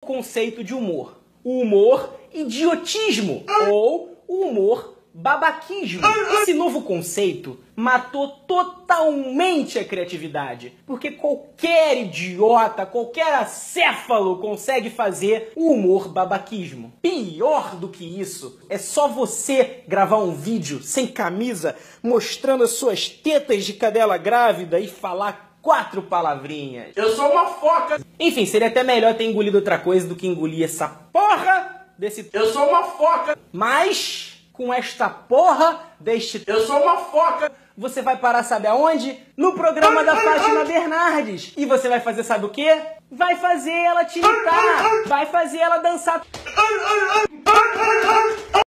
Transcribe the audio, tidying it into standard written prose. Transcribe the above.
conceito de humor: o humor idiotismo ou o humor babaquismo. Esse novo conceito matou totalmente a criatividade, porque qualquer idiota, qualquer acéfalo consegue fazer o humor babaquismo. Pior do que isso, é só você gravar um vídeo sem camisa, mostrando as suas tetas de cadela grávida e falar 4 palavrinhas. Eu sou uma foca! Enfim, seria até melhor ter engolido outra coisa do que engolir essa porra desse... Eu sou uma foca! Mas com esta porra deste... Eu sou uma foca! Você vai parar, sabe aonde? No programa da Fátima Bernardes. E você vai fazer, sabe o quê? Vai fazer ela tiritar, vai fazer ela dançar.